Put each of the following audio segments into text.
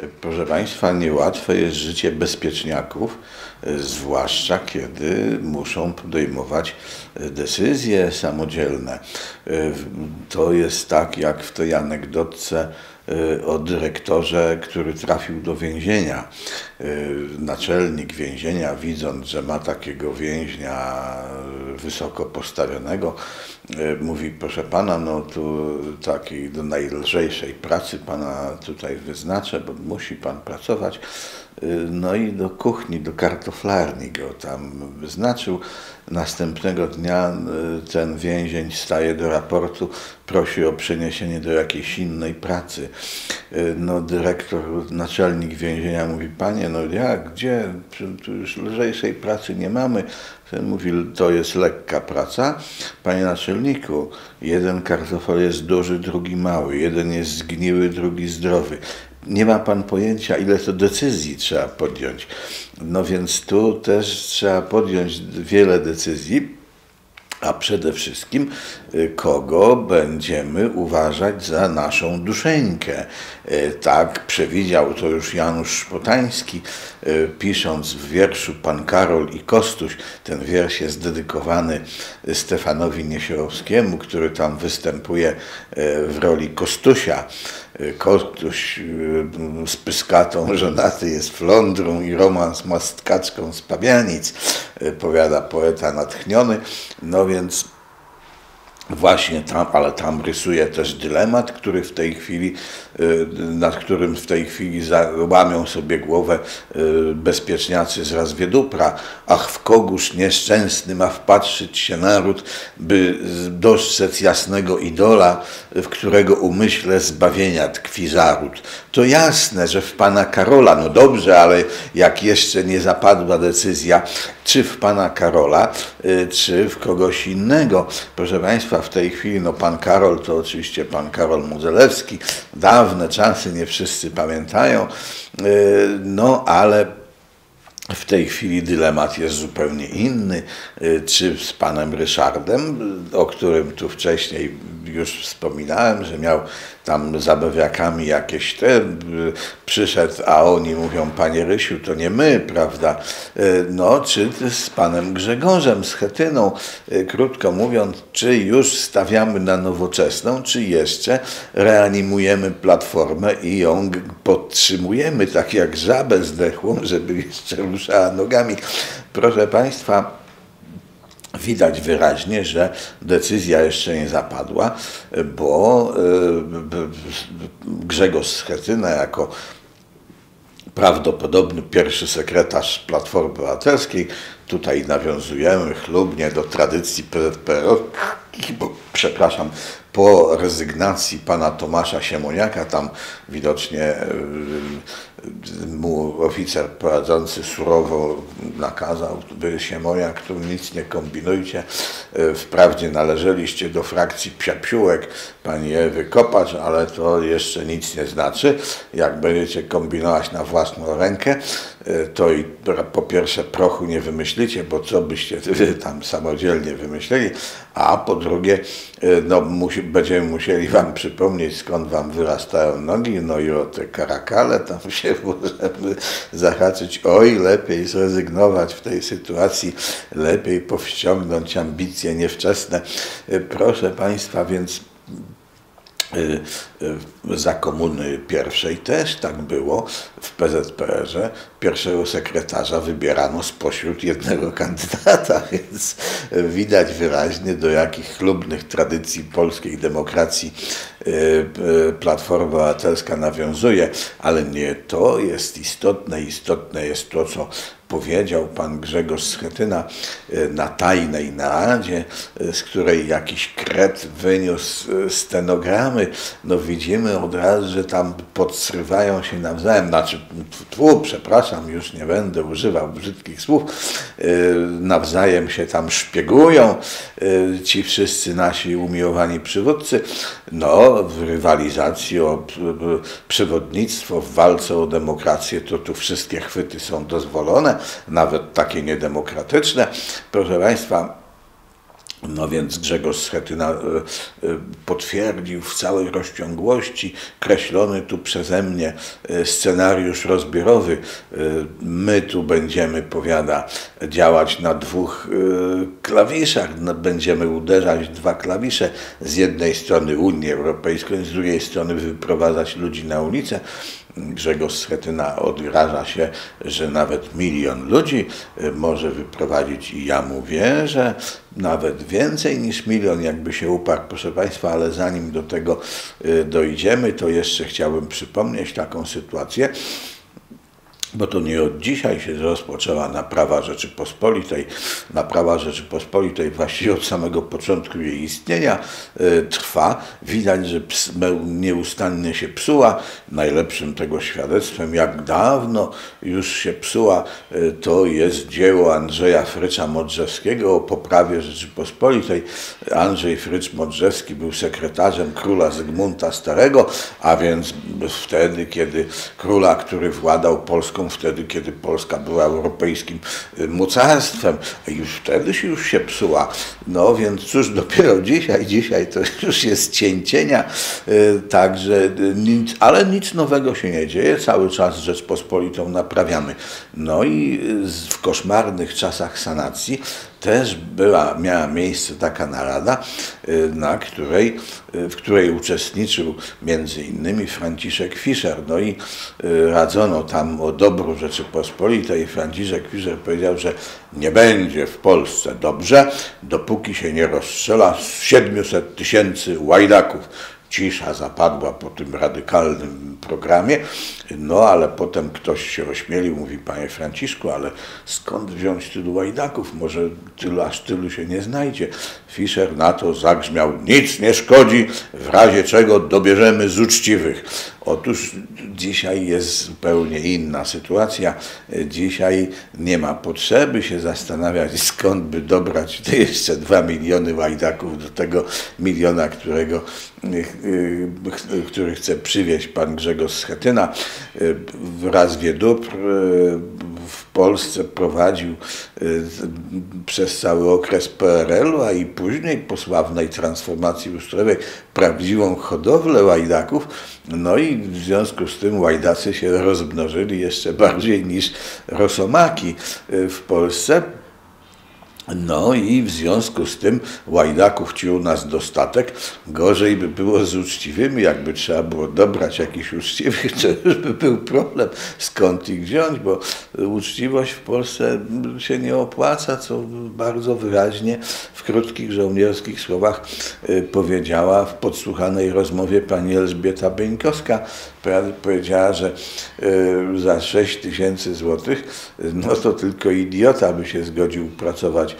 Proszę Państwa, niełatwe jest życie bezpieczniaków, zwłaszcza kiedy muszą podejmować decyzje samodzielne. To jest tak jak w tej anegdotce o dyrektorze, który trafił do więzienia. Naczelnik więzienia, widząc, że ma takiego więźnia wysoko postawionego, mówi: proszę pana, no tu takiej do najlżejszej pracy pana tutaj wyznaczę, bo musi pan pracować. No i do kuchni, do kartoflarni go tam wyznaczył. Następnego dnia ten więzień staje do raportu, prosi o przeniesienie do jakiejś innej pracy. No dyrektor, naczelnik więzienia mówi: panie, no jak, gdzie? Tu już lżejszej pracy nie mamy. Ten mówi: to jest lekka praca. Panie naczelniku, jeden kartofel jest duży, drugi mały. Jeden jest zgniły, drugi zdrowy. Nie ma pan pojęcia, ile to decyzji trzeba podjąć. No więc tu też trzeba podjąć wiele decyzji, a przede wszystkim kogo będziemy uważać za naszą duszeńkę. Tak przewidział to już Janusz Szpotański, pisząc w wierszu Pan Karol i Kostuś. Ten wiersz jest dedykowany Stefanowi Niesierowskiemu, który tam występuje w roli Kostusia. Kostuś z Pyskatą żonaty jest flądrą i romans ma z tkaczką z Pabianic, powiada poeta natchniony. No więc właśnie tam, ale tam rysuje też dylemat, który w tej chwili, nad którym w tej chwili łamią sobie głowę bezpieczniacy z Razwiedupra. Ach, w kogóż nieszczęsny ma wpatrzyć się naród, by dostrzec jasnego idola, w którego umyśle zbawienia tkwi zaród. To jasne, że w pana Karola, no dobrze, ale jak jeszcze nie zapadła decyzja, czy w pana Karola, czy w kogoś innego. Proszę Państwa, w tej chwili, no pan Karol to oczywiście pan Karol Modzelewski, dawne czasy, nie wszyscy pamiętają, no ale w tej chwili dylemat jest zupełnie inny, czy z panem Ryszardem, o którym tu wcześniej już wspominałem, że miał tam za bewiakami jakieś przyszedł, a oni mówią: panie Rysiu, to nie my, prawda? No, czy z panem Grzegorzem Schetyną, krótko mówiąc, czy już stawiamy na nowoczesną, czy jeszcze reanimujemy Platformę i ją podtrzymujemy tak jak żabę zdechłą, żeby jeszcze ruszała nogami. Proszę Państwa, widać wyraźnie, że decyzja jeszcze nie zapadła, bo Grzegorz Schetyna jako prawdopodobny pierwszy sekretarz Platformy Obywatelskiej, tutaj nawiązujemy chlubnie do tradycji PZPR, bo, przepraszam, po rezygnacji pana Tomasza Siemoniaka, tam widocznie mu oficer prowadzący surowo nakazał: by Siemoniak, tu nic nie kombinujcie, wprawdzie należeliście do frakcji psiapiółek pani Ewy Kopacz, ale to jeszcze nic nie znaczy. Jak będziecie kombinować na własną rękę, to i po pierwsze prochu nie wymyślicie, bo co byście tam samodzielnie wymyśleli, a po drugie, no, będziemy musieli wam przypomnieć, skąd wam wyrastają nogi, no i o te karakale tam się możemy zahaczyć. Oj, lepiej zrezygnować w tej sytuacji, lepiej powściągnąć ambicje niewczesne. Proszę Państwa, więc za Komuny pierwszej też tak było. W PZPR-ze pierwszego sekretarza wybierano spośród jednego kandydata, więc widać wyraźnie, do jakich chlubnych tradycji polskiej demokracji Platforma Obywatelska nawiązuje, ale nie to jest istotne. Istotne jest to, co powiedział pan Grzegorz Schetyna na tajnej naradzie, z której jakiś kret wyniósł stenogramy. No widzimy od razu, że tam podsrywają się nawzajem, przepraszam, już nie będę używał brzydkich słów, nawzajem się tam szpiegują ci wszyscy nasi umiłowani przywódcy, no w rywalizacji o przewodnictwo, w walce o demokrację, to tu wszystkie chwyty są dozwolone, nawet takie niedemokratyczne. Proszę Państwa, No więc Grzegorz Schetyna potwierdził w całej rozciągłości kreślony tu przeze mnie scenariusz rozbiorowy. My tu będziemy, powiada, działać na dwóch klawiszach, będziemy uderzać w dwa klawisze, z jednej strony Unię Europejską, z drugiej strony wyprowadzać ludzi na ulicę. Grzegorz Schetyna odgraża się, że nawet 1 000 000 ludzi może wyprowadzić i ja mówię, że nawet więcej niż 1 000 000, jakby się uparł, proszę Państwa, ale zanim do tego dojdziemy, to jeszcze chciałbym przypomnieć taką sytuację, bo to nie od dzisiaj się rozpoczęła naprawa Rzeczypospolitej. Naprawa Rzeczypospolitej właściwie od samego początku jej istnienia trwa. Widać, że nieustannie się psuła. Najlepszym tego świadectwem, jak dawno już się psuła, to jest dzieło Andrzeja Frycza-Modrzewskiego o poprawie Rzeczypospolitej. Andrzej Frycz-Modrzewski był sekretarzem króla Zygmunta Starego, a więc wtedy, kiedy króla, który władał Polską, wtedy, kiedy Polska była europejskim mocarstwem, już wtedy się psuła. No więc cóż, dopiero dzisiaj to już jest cień cienia, także ale nic nowego się nie dzieje, cały czas Rzeczpospolitą naprawiamy. No i w koszmarnych czasach sanacji też miała miejsce taka narada, w której uczestniczył między innymi Franciszek Fischer. No i radzono tam o dobru Rzeczypospolitej. Franciszek Fischer powiedział, że nie będzie w Polsce dobrze, dopóki się nie rozstrzela 700 000 łajdaków. Cisza zapadła po tym radykalnym programie, no ale potem ktoś się ośmielił, mówi: panie Franciszku, ale skąd wziąć tylu łajdaków, może aż tylu się nie znajdzie. Fischer na to zagrzmiał: nic nie szkodzi, w razie czego dobierzemy z uczciwych. Otóż dzisiaj jest zupełnie inna sytuacja. Dzisiaj nie ma potrzeby się zastanawiać, skąd by dobrać te jeszcze 2 miliony łajdaków do tego 1 000 000, który chce przywieźć pan Grzegorz Schetyna. Raz Wiedóbr w Polsce prowadził przez cały okres PRL-u, a i później po sławnej transformacji ustrojowej prawdziwą hodowlę łajdaków. No i w związku z tym łajdacy się rozmnożyli jeszcze bardziej niż rosomaki w Polsce. No i w związku z tym łajdaków ci u nas dostatek. Gorzej by było z uczciwymi, jakby trzeba było dobrać jakichś uczciwych, to już by był problem, skąd ich wziąć, bo uczciwość w Polsce się nie opłaca, co bardzo wyraźnie w krótkich żołnierskich słowach powiedziała w podsłuchanej rozmowie pani Elżbieta Bieńkowska. Powiedziała, że za 6 000 złotych, no to tylko idiota by się zgodził pracować.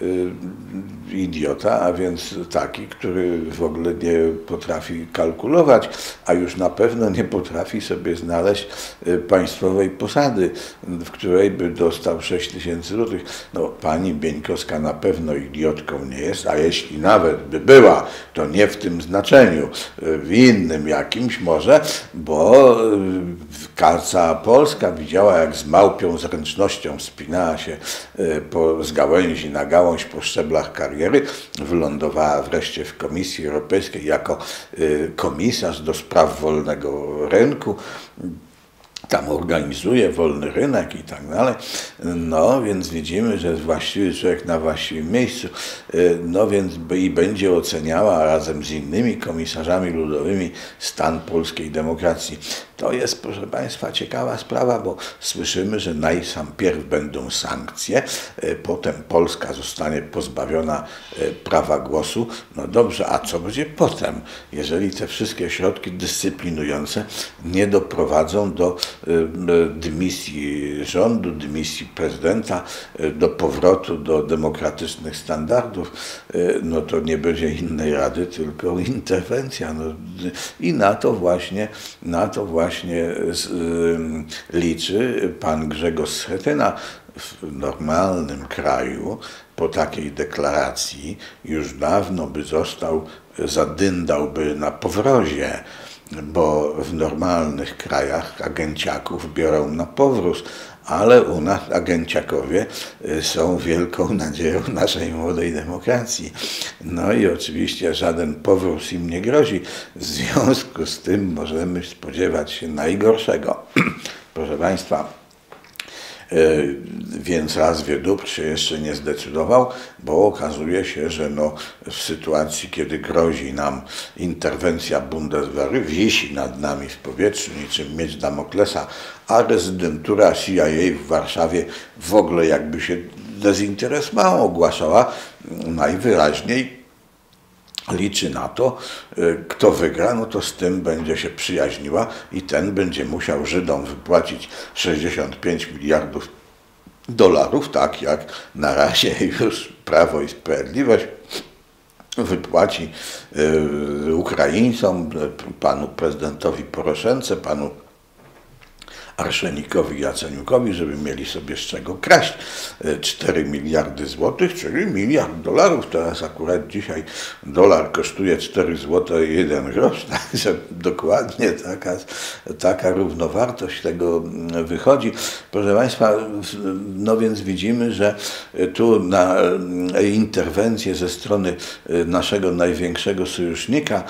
Idiota, a więc taki, który w ogóle nie potrafi kalkulować, a już na pewno nie potrafi sobie znaleźć państwowej posady, w której by dostał 6 000 złotych. No, pani Bieńkowska na pewno idiotką nie jest, a jeśli nawet by była, to nie w tym znaczeniu, w innym jakimś może, bo cała Polska widziała, jak z małpią zręcznością wspinała się z gałęzi na gałąź po szczeblach kariery, wylądowała wreszcie w Komisji Europejskiej jako komisarz do spraw wolnego rynku. Tam organizuje wolny rynek i tak dalej. No więc widzimy, że jest właściwy człowiek na właściwym miejscu. No więc i będzie oceniała razem z innymi komisarzami ludowymi stan polskiej demokracji. To jest, proszę Państwa, ciekawa sprawa, bo słyszymy, że najpierw będą sankcje, potem Polska zostanie pozbawiona prawa głosu. No dobrze, a co będzie potem, jeżeli te wszystkie środki dyscyplinujące nie doprowadzą do dymisji rządu, dymisji prezydenta, do powrotu do demokratycznych standardów? No to nie będzie innej rady, tylko interwencja. No, i na to właśnie liczy pan Grzegorz Schetyna. W normalnym kraju po takiej deklaracji już dawno by zadyndałby na powrozie, bo w normalnych krajach agenciaków biorą na powróz, ale u nas agenciakowie są wielką nadzieją naszej młodej demokracji. No i oczywiście żaden powrót im nie grozi. W związku z tym możemy spodziewać się najgorszego. Proszę Państwa, więc Raz-Wiedóbr się jeszcze nie zdecydował, bo okazuje się, że w sytuacji, kiedy grozi nam interwencja Bundeswehry, wisi nad nami w powietrzu niczym miecz Damoklesa, a rezydentura CIA w Warszawie w ogóle jakby się dezinteresowała, ogłaszała najwyraźniej. Liczy na to, kto wygra, no to z tym będzie się przyjaźniła i ten będzie musiał Żydom wypłacić 65 miliardów dolarów, tak jak na razie już Prawo i Sprawiedliwość wypłaci Ukraińcom, panu prezydentowi Poroszence, panu Arszenikowi i Jaceniukowi, żeby mieli sobie z czego kraść 4 miliardy złotych, czyli $1 miliard. Teraz akurat dzisiaj dolar kosztuje 4 zł i 1 grosz, także dokładnie taka równowartość tego wychodzi. Proszę Państwa, no więc widzimy, że tu na interwencję ze strony naszego największego sojusznika,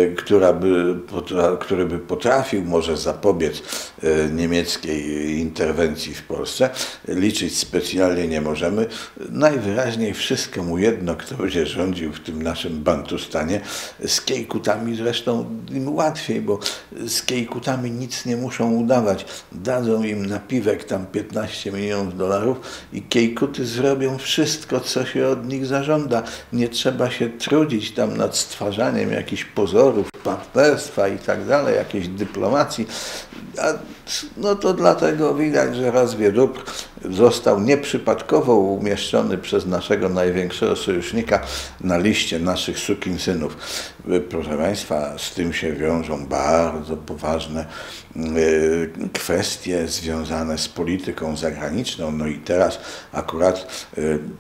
który by potrafił może zapobiec niemieckiej interwencji w Polsce, liczyć specjalnie nie możemy. Najwyraźniej wszystko mu jedno, kto będzie rządził w tym naszym Bantustanie. Z Kiejkutami zresztą im łatwiej, bo z Kiejkutami nic nie muszą udawać. Dadzą im napiwek tam 15 milionów dolarów i Kiejkuty zrobią wszystko, co się od nich zażąda. Nie trzeba się trudzić tam nad stwarzaniem jakichś pozorów, partnerstwa i tak dalej, jakiejś dyplomacji. No to dlatego widać, że Raz-Wiedóbr został nieprzypadkowo umieszczony przez naszego największego sojusznika na liście naszych sukinsynów. Proszę Państwa, z tym się wiążą bardzo poważne kwestie związane z polityką zagraniczną. No i teraz akurat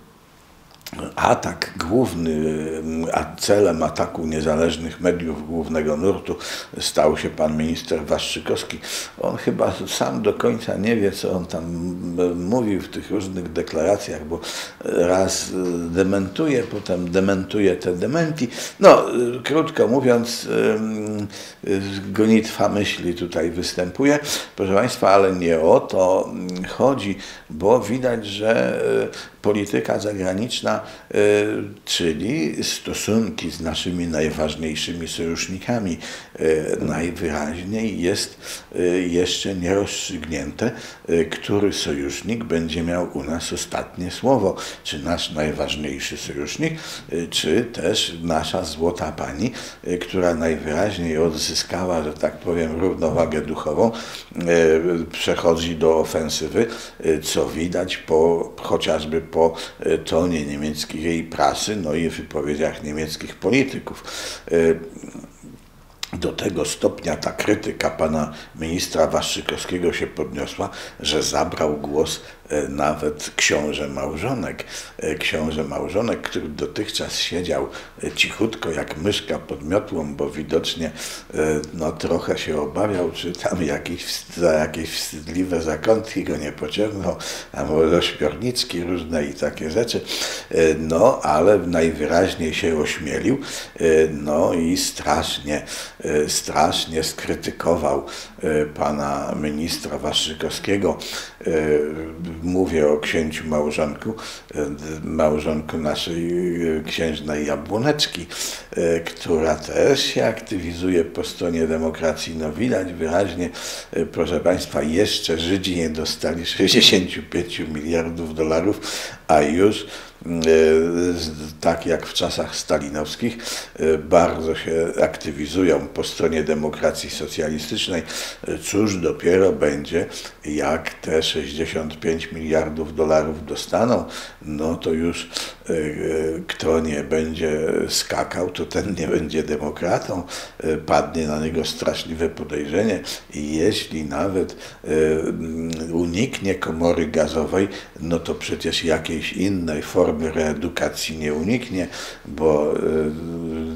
atak główny, a celem ataku niezależnych mediów głównego nurtu stał się pan minister Waszczykowski. On chyba sam do końca nie wie, co on tam mówił w tych różnych deklaracjach, bo raz dementuje, potem dementuje te dementi. No, krótko mówiąc, gonitwa myśli tutaj występuje. Proszę Państwa, ale nie o to chodzi, bo widać, że polityka zagraniczna, czyli stosunki z naszymi najważniejszymi sojusznikami, najwyraźniej jest jeszcze nierozstrzygnięte, który sojusznik będzie miał u nas ostatnie słowo. Czy nasz najważniejszy sojusznik, czy też nasza złota pani, która najwyraźniej odzyskała, że tak powiem, równowagę duchową, przechodzi do ofensywy, co widać chociażby po tonie niemieckiej prasy, no i wypowiedziach niemieckich polityków. Do tego stopnia ta krytyka pana ministra Waszczykowskiego się podniosła, że zabrał głos nawet książę małżonek. Książę małżonek, który dotychczas siedział cichutko jak myszka pod miotłą, bo widocznie no, trochę się obawiał, czy tam jakieś wstydliwe zakątki go nie pociągną, a może ośmiorniczki różne i takie rzeczy. No, ale najwyraźniej się ośmielił, no i strasznie skrytykował pana ministra Waszczykowskiego. Mówię o księciu małżonku naszej księżnej Jabłoneczki, która też się aktywizuje po stronie demokracji. No widać wyraźnie, proszę Państwa, jeszcze Żydzi nie dostali 65 miliardów dolarów, a już tak jak w czasach stalinowskich, bardzo się aktywizują po stronie demokracji socjalistycznej. Cóż dopiero będzie, jak te 65 miliardów dolarów dostaną, no to już kto nie będzie skakał, to ten nie będzie demokratą. Padnie na niego straszliwe podejrzenie i jeśli nawet uniknie komory gazowej, no to przecież jakiejś innej formy reedukacji nie uniknie, bo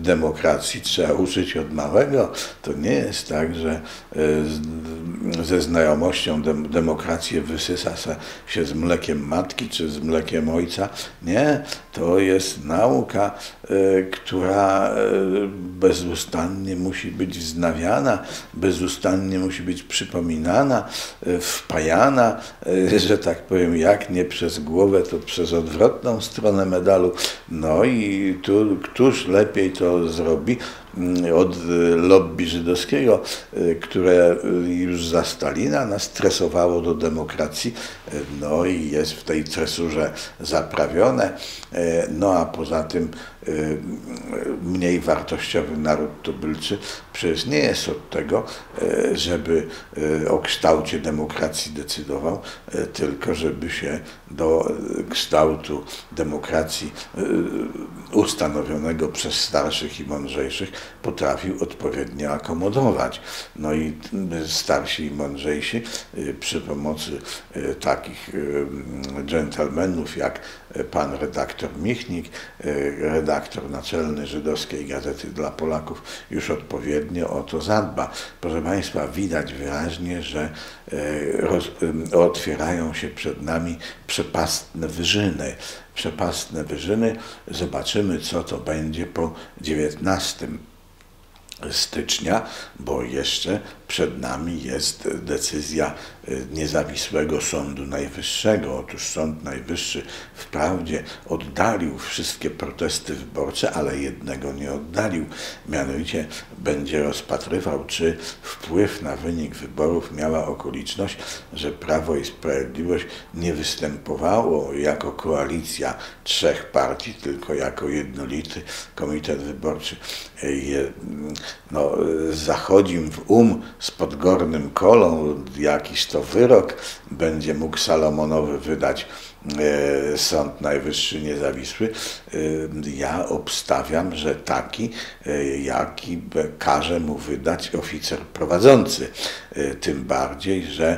w demokracji trzeba uczyć od małego. To nie jest tak, że ze znajomością demokrację wysysa się z mlekiem matki czy z mlekiem ojca. Nie, to jest nauka, która bezustannie musi być wznawiana, bezustannie musi być przypominana, wpajana, że tak powiem, jak nie przez głowę, to przez odwrotną stronę medalu. No i tu któż lepiej to zrobi od lobby żydowskiego, które już za Stalina nas tresowało do demokracji, no i jest w tej tresurze zaprawione, no a poza tym mniej wartościowy naród tubylczy przecież nie jest od tego, żeby o kształcie demokracji decydował, tylko żeby się do kształtu demokracji ustanowionego przez starszych i mądrzejszych potrafił odpowiednio akomodować. No i starsi i mądrzejsi przy pomocy takich dżentelmenów jak pan redaktor Michnik, redaktor naczelny Żydowskiej Gazety dla Polaków, już odpowiednio o to zadba. Proszę Państwa, widać wyraźnie, że otwierają się przed nami przepastne wyżyny. Przepastne wyżyny. Zobaczymy, co to będzie po 19 stycznia, bo jeszcze przed nami jest decyzja niezawisłego Sądu Najwyższego. Otóż Sąd Najwyższy wprawdzie oddalił wszystkie protesty wyborcze, ale jednego nie oddalił. Mianowicie będzie rozpatrywał, czy wpływ na wynik wyborów miała okoliczność, że Prawo i Sprawiedliwość nie występowało jako koalicja 3 partii, tylko jako jednolity komitet wyborczy. Zachodzi w z Podgórnym Kolą, jakiś to wyrok będzie mógł Salomonowy wydać Sąd Najwyższy niezawisły. Ja obstawiam, że taki, jaki każe mu wydać oficer prowadzący. Tym bardziej, że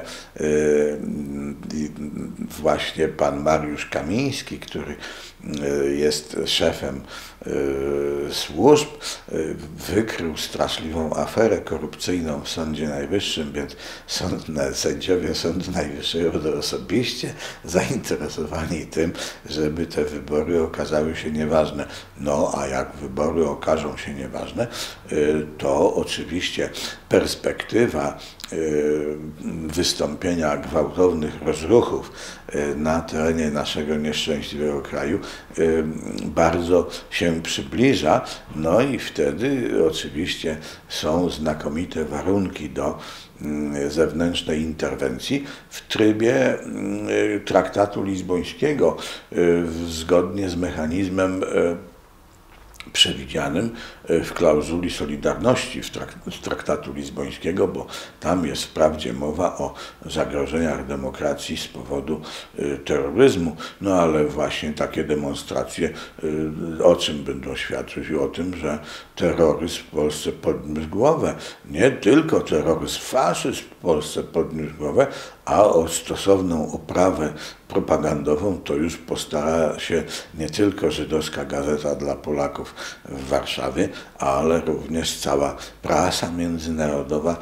właśnie pan Mariusz Kamiński, który jest szefem służb, wykrył straszliwą aferę korupcyjną w Sądzie Najwyższym, więc sędziowie Sądu Najwyższego będą osobiście zainteresowani tym, żeby te wybory okazały się nieważne. No a jak wybory okażą się nieważne, to oczywiście perspektywa wystąpienia gwałtownych rozruchów na terenie naszego nieszczęśliwego kraju bardzo się przybliża, no i wtedy oczywiście są znakomite warunki do zewnętrznej interwencji w trybie traktatu lizbońskiego, zgodnie z mechanizmem przewidzianym w klauzuli solidarności z traktatu lizbońskiego, bo tam jest wprawdzie mowa o zagrożeniach demokracji z powodu terroryzmu, no ale właśnie takie demonstracje o czym będą świadczyć? O tym, że terroryzm w Polsce podniósł głowę. Nie tylko terroryzm, faszyzm w Polsce podniósł głowę, a o stosowną oprawę propagandową to już postarała się nie tylko Żydowska Gazeta dla Polaków w Warszawie, ale również cała prasa międzynarodowa,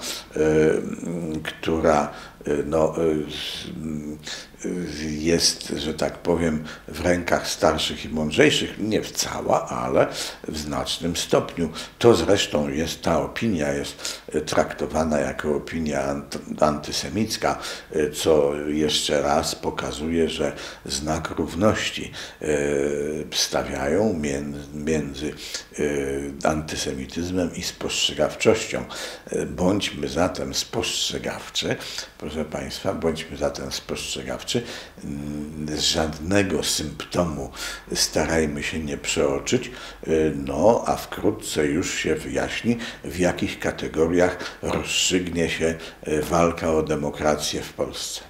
która jest, że tak powiem, w rękach starszych i mądrzejszych, nie w cała, ale w znacznym stopniu. To zresztą jest, ta opinia jest traktowana jako opinia antysemicka, co jeszcze raz pokazuje, że znak równości stawiają między antysemityzmem i spostrzegawczością. Bądźmy zatem spostrzegawczy, proszę Państwa, bądźmy zatem spostrzegawczy. Żadnego symptomu starajmy się nie przeoczyć, no a wkrótce już się wyjaśni, w jakich kategoriach rozstrzygnie się walka o demokrację w Polsce.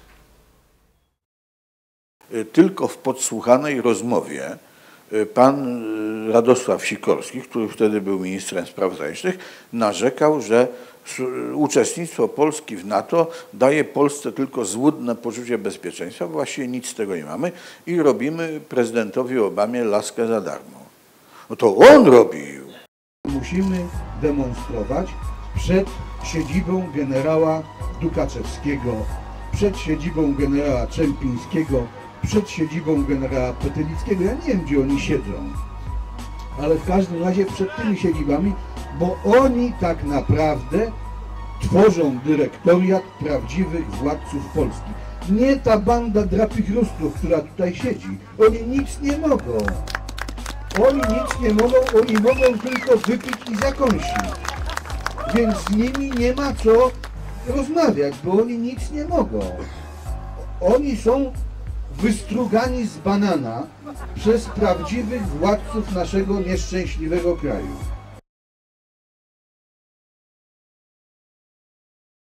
Tylko w podsłuchanej rozmowie pan Radosław Sikorski, który wtedy był ministrem spraw zagranicznych, narzekał, że uczestnictwo Polski w NATO daje Polsce tylko złudne poczucie bezpieczeństwa, właściwie nic z tego nie mamy i robimy prezydentowi Obamie laskę za darmo. No to on robił. musimy demonstrować przed siedzibą generała Dukaczewskiego, przed siedzibą generała Czempińskiego, przed siedzibą generała Petelickiego. Ja nie wiem, gdzie oni siedzą, ale w każdym razie przed tymi siedzibami, bo oni tak naprawdę tworzą dyrektoriat prawdziwych władców Polski. Nie ta banda drapichrustów, która tutaj siedzi. Oni nic nie mogą. Oni nic nie mogą, oni mogą tylko wypić i zakąsić. Więc z nimi nie ma co rozmawiać, bo oni nic nie mogą. Oni są wystrugani z banana przez prawdziwych władców naszego nieszczęśliwego kraju.